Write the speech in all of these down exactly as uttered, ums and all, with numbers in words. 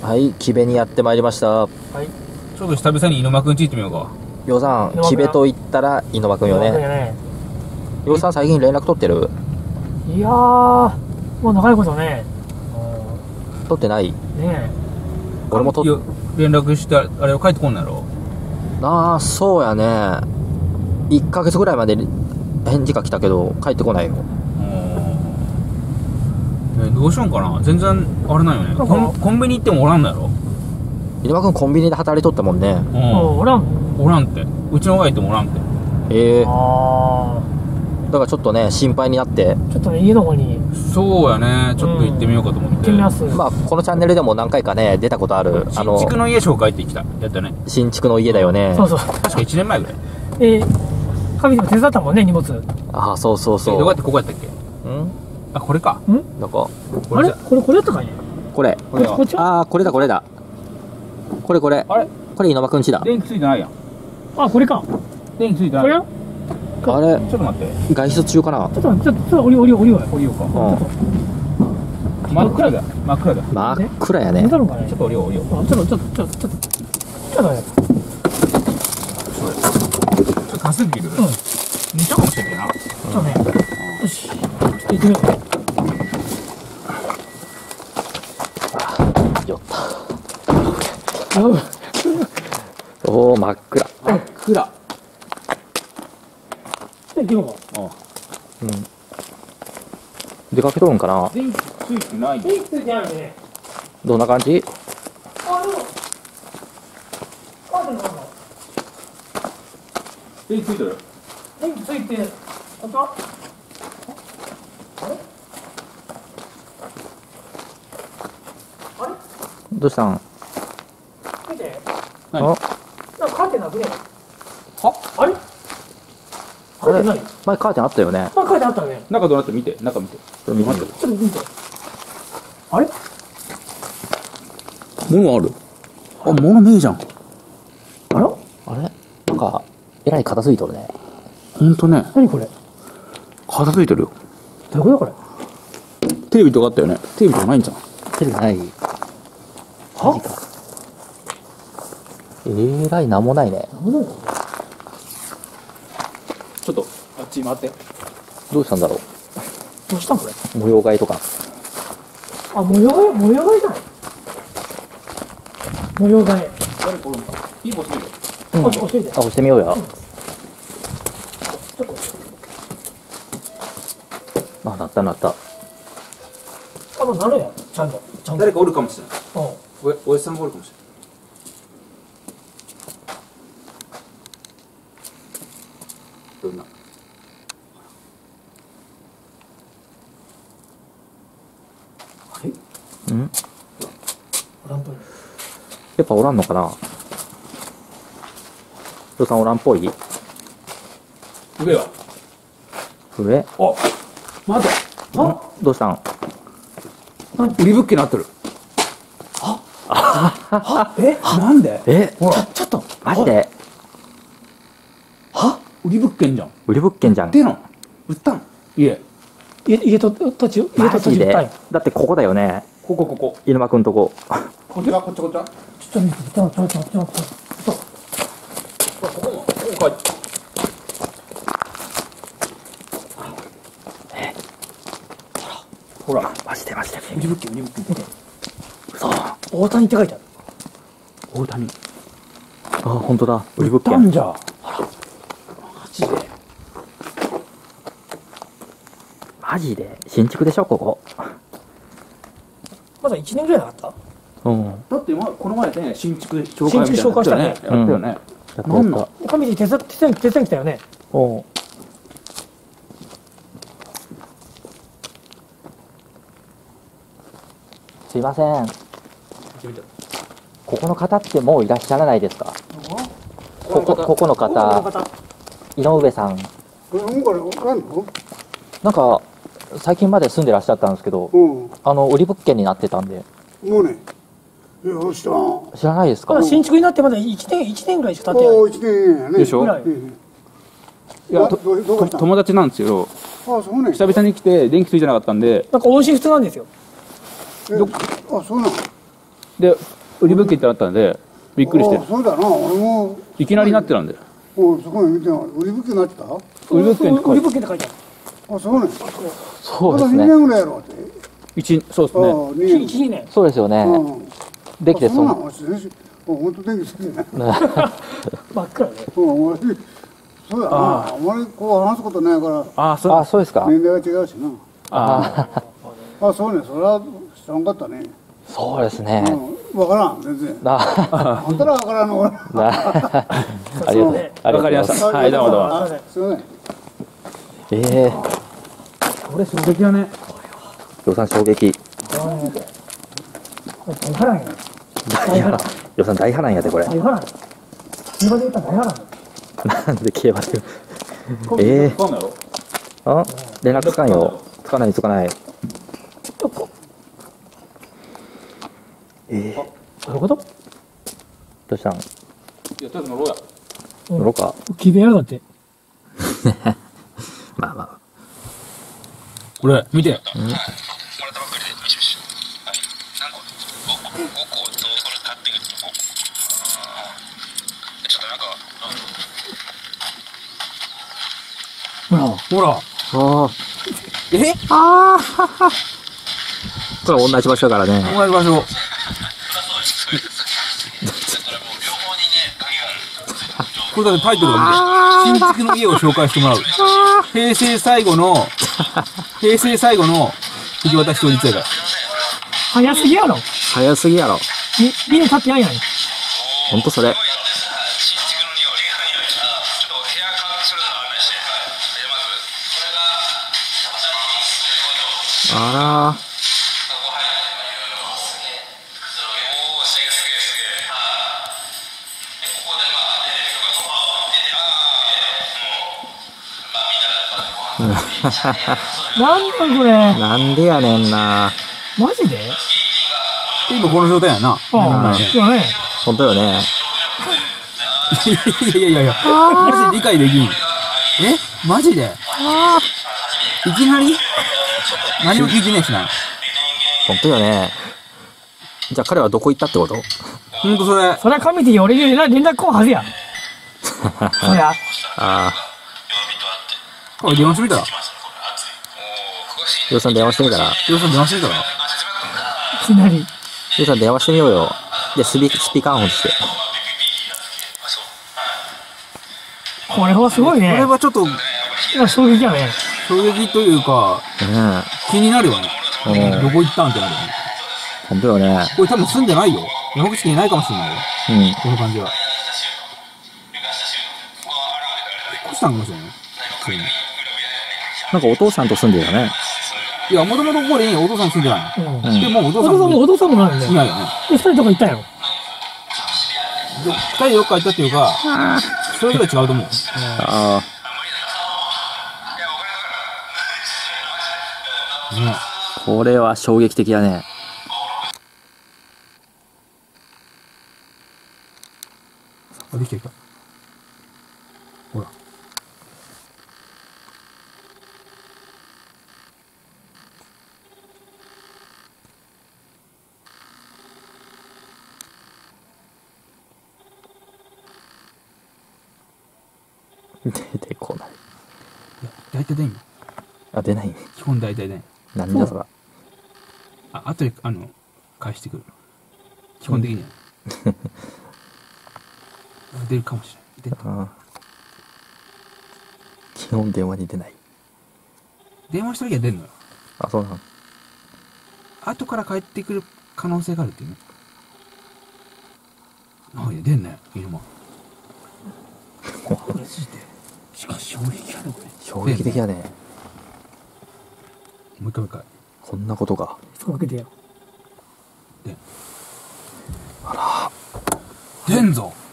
はい、木部にやってまいりました。 はい。ちょっと久々に猪間くんち行ってみようか。 ようさん、木部と言ったら猪間くんよね。 ねようさん最近連絡取ってる？ いやー、もう長いことね。 取ってない？ ねえ。 俺も取っ連絡して、あれを帰ってこんのやろ？ ああ、そうやね。いっかげつぐらいまで返事が来たけど、帰ってこないよ。 え、どうしようかな。全然、あれなんよね。コン、コンビニ行ってもおらんのやろ？ 猪間くんコンビニで働いとったもんね。 うん。 おらんおらんって。うちの親行ってもおらんって。 ええー。 あだからちょっとね、心配になって。 ちょっとね、家の方に。 そうやね。ちょっと行ってみようかと思って。 行ってみます。 まあ、このチャンネルでも何回かね、出たことある。 新築の家紹介ってきた。やったね。 新築の家だよね。 そうそう。 確かいちねんまえぐらい。 えー、神でも手伝ったもんね、荷物。 ああ、そうそうそう。 どうやってここやったっけ？ んあ、これか。 んなんか、 あれこれ、これやったかいねこれ。 これはこっちはああ、これだ、これだ。これこれ。 あれこれ猪間くんちだ。 電気ついてないやん。 あ、これか。 電気ついてない。 これやあれ、 ちょっと待って。 外出中かな。 ちょっと、ちょっと、ちょっと、降りよう、降りよう、降りよう。 降りようか。 うん。 真っ暗だ。真っ暗だ。 真っ暗やね見。たのかねちょっと降りよう、降りよう。 あ、ちょっと、ちょっと、ちょっと、ちょっと、ちょっとね。 ちょっと多すぎる。うん。似たかもしれないな。 ちょっとね。よし。ちょっと行ってみよよった。 う。 おお、真っ暗。 真っ暗。 行ってみようか。 うん。出かけとるんかな。 電気ついてない。 電気ついてないよね。 どんな感じ？ あ、でも。あ、でも、 電気ついてる。 電気ついて、あったあれあれどうしたん？ 見て。 何？ あ、 なんかカーテンなくねは？ あれカーテンない前カーテンあったよね。 あ、カーテンあったよね。 中どうなって見て、中見て。 ちょっと見て。 ちょっと見て。あれ物ある。あ、物ねえじゃん。 あらあれなんか、えらい片付いとるね。 ほんとね。 何これ片付いてるよ。 どういうことこれテレビとかあったよね。テレビとかないんじゃん。 テレビない。マジか。えらいなんもないね。 何なのちょっと、あっち回って。 どうしたんだろどうしたんこれう。模様替えとか。 あ、模様替え模様替えじゃない模様替え。 誰かおるんか。いいボス見るよ。 うん。 あ、教えて。 あ、押してみようや。あ、なったなった。 あ、もうなるやん。ちゃんと。ちゃんと。 誰かおるかもしれない。 うん。 お、おじさんがおるかもしれない。どんな。 あれうんランプ。 やっぱおらんのかな。ようさんおらんっぽい？ 上は。 上？ あ、待て。 あどうしたん？ 売り物件になってる。 はえなんで？ え、 ほら、 ちょっと。 マジでは売り物件じゃん。 売り物件じゃん。 での売ったん家。 家、家と土地、家マジでと土地いっぱい。 だってここだよね。 ここここ。 犬間くんとこ。 こっちはこっちこっちは。 ちょっと見て、ちょっと、ちょっと、ちょっと、ちょっと。 ここも、ここか。ほら、 マジでマジで。 売り物件売り物件。 嘘。 大谷って書いてある。 大谷。 あ、本当だ。売り物売った件。 んじゃ。マジで。 マジで新築でしょここ。 まだいちねんぐらいなかったうん。 だって今この前ね新築で紹新築紹介したねやったよね。 やったなんだやった。 神に手伝手伝い手伝い来たよね。 おう。すいません。ここの方ってもういらっしゃらないですか？ここ、ここのこの方、 方。 井上さん。 うんこれわかんの？ なんか、最近まで住んでらっしゃったんですけど、 うん。 あの、売り物件になってたんで、 もうね。よしと。 知らないですか？ まだ新築になってまだいちねん、一年ぐらいしか経ってない。 おお、一年やね。 でしょぐらい。 うんいや、とどうどうかした友達なんですよ。 あ、そうね。 久々に来て電気ついてなかったんで、 なんか音信不通なんですよ。 えあ、そうなの。 で、売り物件ってなったんで、びっくりしてあ、そうだな、俺も。 いきなりなってたんで。 おそこに見てない。売り物件になってた？ 売り物件って書いて売り物件って書いてある。 あ、そうね。 そうですまだにねんね。 ぐらいやろって。 一、そうですああ、 ね。 にねん。 いちねん。 そうですよね。 うん。 できてそ。 あそうなんの。先生、本当天気好きね。 真っ暗ね。 うん、俺、そうやな。あまりこう話すことないから、 ああ、そう。 あ、そうですか。 年齢が違うしな。 ああ、そうね。それは知らんかったね。 そうですね。 うん。わからん、全然。 な、 あんたらわからんの、俺。 な、ありがとう。ありがとうございます。 わかりました。はい、どうもどうも。 あ、すいません。 ええこれ衝撃だね。 予算衝撃。 大波乱や。 大波乱。予算大波乱やで、これ。 大波乱。競馬で言ったら大波乱。 なんで競馬で。ええそうなの？ あ、連絡つかんよ。つかないつかない。ええどういうこと？ どうしたん？ いや、とりあえず乗ろうや。 乗ろうか。 決めやがって。 まあまあ。 これ、見て。 ほら。 ほら。 ああ。 えああ。これ同じ場所だからね。 同じ場所。これだってタイトルが見て。新築の家を紹介してもらう。平成最後の、平成最後の引き渡し当日やから。 早すぎやろ。 早すぎやろ。 み、みんな立ってないやん。 ほんとそれ。あらなんだこれ。 ー。なんでやねんな。 マジで？ 今この状態やな。 ああ、いやね。 ほんとよね。 いやいやいやいや、マジで理解できん。えマジでいきなり何も聞いてねえしな。 ほんとよね。じゃあ彼はどこ行ったってこと？ ほんとそれ。 そりゃ神って俺に連絡連絡来んはずや。そりゃ。 ああ。 これ電話してみたら。 ヨウさん電話してみたら。 ヨウさん電話してみたら。 いきなり。 ヨウさん電話してみようよ。で、スピ、スピカーンオンして。 これはすごいね。 これはちょっといや衝撃やね。 衝撃というか、 うん。 気になるよね。 うんどこ行ったんってなるよね。 ほんとよね。 これ多分住んでないよ。山口県いないかもしれないよ。 うん。 この感じは。引っ越したんかもしれない。普通になんかお父さんと住んでるよね。 いや、もともとここにお父さん住んでないの。 うん。 うんでもうお父お父さんも、 さんもお父さんもないんだよ。 いないよね。 で、二人とこ行ったやろ。 で二人でどっか行ったっていうか、それぞれ違うと思う。 あねあ。これは衝撃的だね。 あ、できたできた。ほら。 出てこない。 いや、大体出んよ。 あ、出ない。 基本大体出ん。 なんだそら。 あ、後で、あの、返してくる。基本的には。出るかもしれない。出ああ。基本電話に出ない。 電話した時は出んのよ。 あ、そうなの。 後から帰ってくる可能性があるっていうね。あ、いや、出んね。犬間。 マジで。しかし衝撃やね、これ。 衝撃的だね。 もう一回もう一回。 こんなことが。 そこ開けてよ。 で。出んぞ。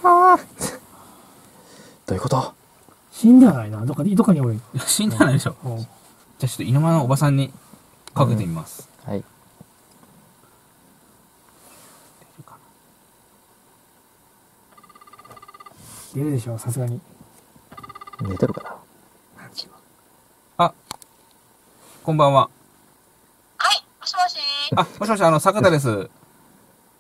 どういうこと？ 死んではないな。どっかに、どっかにおる。 いや死んではないでしょ。 うん。 じゃあちょっと犬間のおばさんにかけてみます。 はい。 出るか出るでしょ、さすがに。 寝てるかな。 なあ、こんばんは。 はい、もしもし。 あ、もしもし、あの、坂田です。 はい。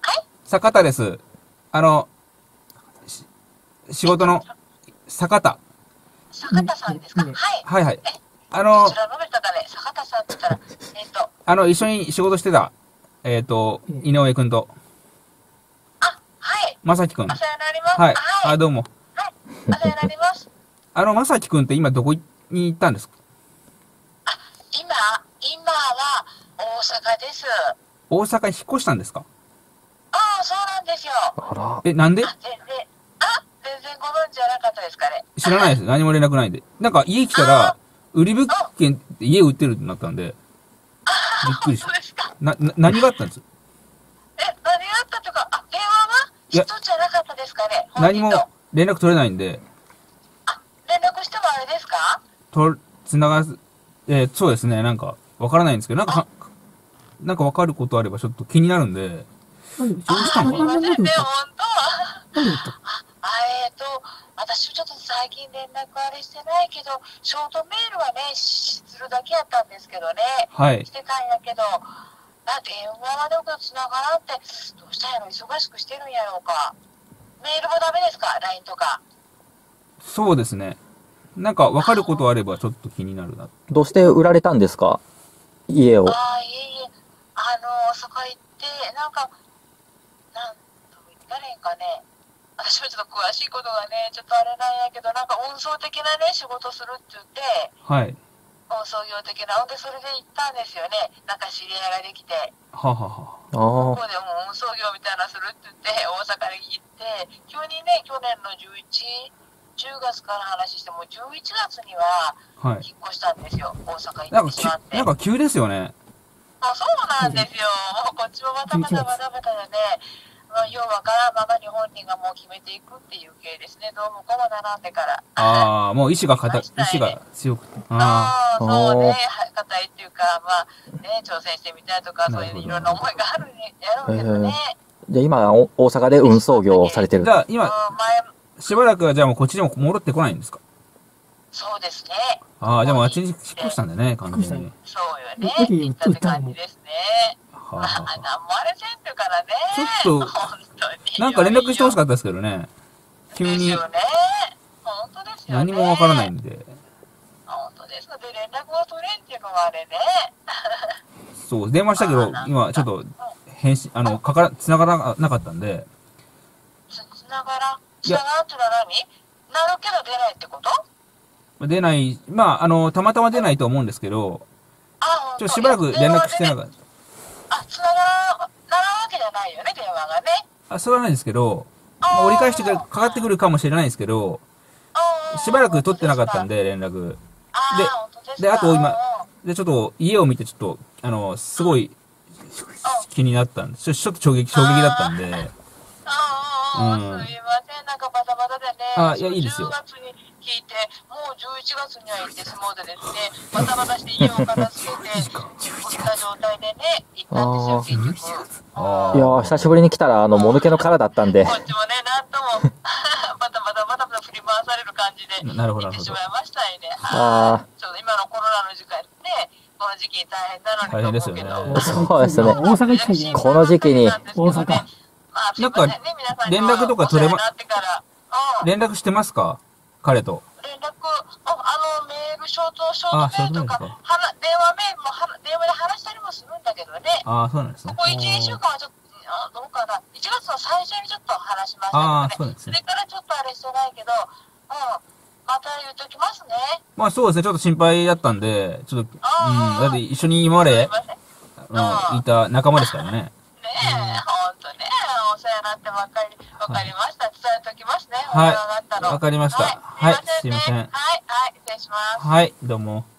坂田です。あの、し仕事の、坂田。 坂田さんですか？ ねねはい。 はいはい。 え、 あのこち、ら飲めたかね、坂田さんって言ったら、えっと、 あの、一緒に仕事してた、えっ、と、 うん井上くんと、 あ、はい。 まさきくん。 お世話になります。 はい。 はい。 あ、どうも。 お世話になります。 あの、まさきくんって今どこに行ったんですか？ 今、今は大阪です。 大阪に引っ越したんですか？ ああ、そうなんですよ。 あら。 え、なんであ、全然、あ、全然ご存知じゃなかったですかね。 知らないです。何も連絡ないんで。なんか家来たら、売り物件って家売ってるってなったんで、びっくりしそうですか。 な、な、何があったんです？ え、何があったというか、あ、電話はいや一つじゃなかったですかね。 何も本人と連絡取れないんで、 あ、連絡してもあれですか？ と、つながず、えーそうですね、なんか、わからないんですけど、なんかは、なんかわかることあればちょっと気になるんで、 なんでどうしたのすいませんね、本当。 なんで言ったあ、えっと、私ちょっと最近連絡あれしてないけど、ショートメールはね、しするだけやったんですけどね。 はいし。てたんやけど、あ、電話はどこつながらんって、どうしたんやろ、忙しくしてるんやろうか。メールもダメですか？ ライン とか。 そうですね。なんかわかることあればちょっと気になるな。 どうして売られたんですか？家を。 ああ、いえいえ、あの、そこ行って、なんか、なんと言ったらいいんかね。私もちょっと詳しいことがね、ちょっとあれなんやけど、なんか運送的なね、仕事するって言って、 はい。 運送業的な、ほんでそれで行ったんですよね。なんか知り合いができて、 ははは。 あここでもう運送業みたいなのするって言って、大阪に行って、急にね、去年のじゅういち、じゅうがつから話しても、じゅういちがつにははい。 引っ越したんですよ。大阪なんかき行ってしまって。 なんか急ですよね。 あ、そうなんですよ。もうこっちもバタバタバタバタでね、まあ、要はからままに本人がもう決めていくっていう系ですね。どうもこうも並んでから。 ああ、もう意志が固、意来ましたね志が強くて。あああ、そうね。は硬いっていうか、まあ、ね、挑戦してみたいとか、そういういろんな思いがあるね、やるんけどね。 あ。じゃあ今、お大阪で運送業をされてあ。 るじ。ゃあうん、 今、 前、 しばらくはじゃあもうこっちにも戻ってこないんですか？ そうですね。 ああ、じゃあもうあっちに引っ越したんだね、完全に。 そうよね。 どこで行ったって感じですね。 はあ、 まあ、 はあ、 なんもあれせんっていうからね。 ちょっと本当に。 なんか連絡してほしかっったですけどね。急にですよね。本当ですよね。 何もわからないんで。 本当ですので、連絡を取れんっていうのがあれね。 そう、電話したけど、今ちょっと返信、あの、かから、繋がらなかったんで、 つ、つながら、ついやながらんってのは何？なるけど出ないってこと？ 出ない、まあ、あの、たまたま出ないと思うんですけど、 あ、ほんとちょっとしばらく連絡してなかっった。 た。あ、つながら、ならんわけじゃないよね、電話がね。 あ、それはないですけど、まあ、折り返してかかかってくるかもしれないですけど、しばらく取ってなかったんで。 で、連絡。 あーで本当ですかであと今うんうんで、ちょっと家を見てちょっと、あの、すごい気になったんで、ちょちょっと衝撃、衝撃だったんで、 ああ、 うんすいません、なんかバタバタでね。 あいやいいですよじゅうがつに聞いて、もうじゅういちがつには行ってしもうてですね、バタバタして家を片付けて、こった状態でね、行ったんですよ、結局。 あいやー、久しぶりに来たら、あの、もぬけの殻だったんでこ。っちもね、なんとも、バタバタバタバタ振り回される感じで、 なるほど行ってしまいましたよね。 あちょうど今のコロナの時間ね、この時期大変なのに大変ですよねと思うけどそうですね大阪行きたいね。 この時期に大阪なんか連絡とか取れまうん連絡してますか？彼と。 連絡、ああの、メール、ショート、ショーあトメールとか、 ショートメールはな電話メールもはな、電話で話したりもするんだけどね、 ああ、そうなんですね。 ここいち、にしゅうかんはちょっと、あどうかな、いちがつの最初にちょっと話しましたああ、 けどね、 そうなんですね。 それからちょっとあれしてないけど、うん、また言っときますね。 まあそうですね、ちょっと心配だったんで、ちょっと、うん、 あーだって一緒に今ますでい、ません。 うん、いた仲間ですからね。 ねえ、ほんとね、お世話になってばっかり、わかりました。伝えときますね、 はいお世話になったのわかりましたは、 はいいすいませんね。 すいませんはい、はい、失礼します。 はい、どうも。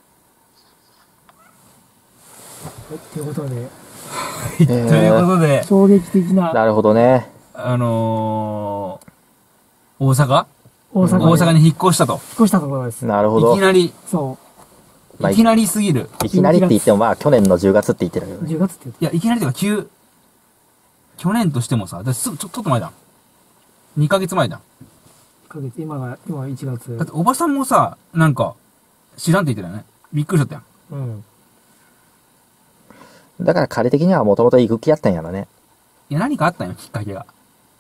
ということで、 ーということで、 衝撃的ななるほどね。 あのー、大阪大阪大阪に引っ越したと。 引っ越したところです。 なるほど。 いきなり、 そまあいきなりすぎる。 いきなりって言っても、まあ、去年のじゅうがつって言ってるけどう。 ね。 じゅうがつって言っていや、いきなりというか急、去年としてもさ、だってすぐ、ちょ、ちょっと前だ。にかげつまえだ。 いっかげつ、今が、今いちがつ。 だっておばさんもさ、なんか、知らんって言ってたよね。びっくりしちゃったやん。 うん。 だから彼的にはもともと行く気やったんやろね。 いや、何かあったんよ、きっかけが。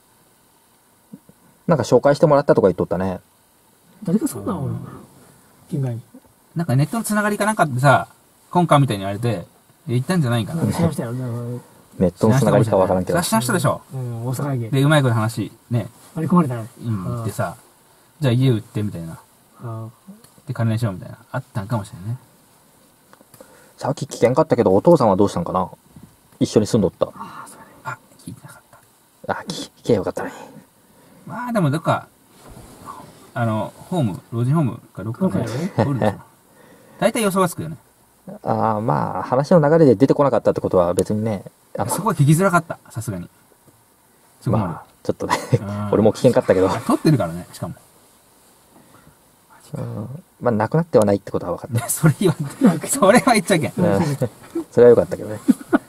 なんか紹介してもらったとか言っとったね。 誰かそんなんおるの県外に。 なんかネットのつながりかなんかってさ、今回みたいに言われて、言ったんじゃないかな。 なんかしましたよ。なんかネットのつながりかわからんけど。 しましたでしょ。 うん、大阪駅。 で、うまいこと話、ね、 あれ込まれたね。 うん、言ってさ、じゃあ家売ってみたいな。 あで、金にしようみたいな。あったんかもしれないね。 さっき聞けんかったけど、お父さんはどうしたんかな。一緒に住んどった。 あ、聞いてなかった。 あ、聞聞けよかったね。 まあでもどっか、あの、ホーム、老人ホームかどっかねどっかやね、 おるでしょ。大体予想がつくよね。 ああ、まあ、話の流れで出てこなかったってことは別にね、あのそこは聞きづらかった、さすがに。そこまで。 まあ、ちょっとねうん、 俺も聞けんかったけど、 撮ってるからね、しかも。 うんまあ、なくなってはないってことは分かっねそれ言わん、それは言っちゃいけん。 た。うんそれは良かったけどね。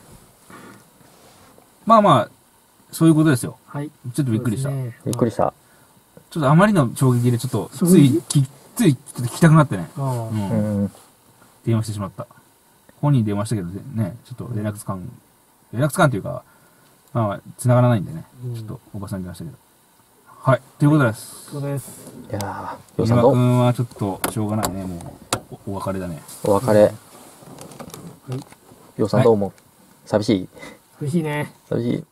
まあまあ、そういうことですよ。 はい。 ちょっとびっくりした。 そうですねびっくりした。 ちょっとあまりの衝撃でちょっと、 そうつい、きつい、ちょっと聞きたくなってね。 ああう。 うんん。 電話してしまった。本人に電話したけどね、ちょっと連絡つかん、連絡つかんというか、まあ、繋がらないんでね。 うんちょっとおばさんに電話したけど。はい、ということです。 そうです。 いやー、ようさ今んどう君はちょっとしょうがないね、もう。おお別れだね。 お別れ。ようさんどうも。寂しい嬉しいね。 寂しい。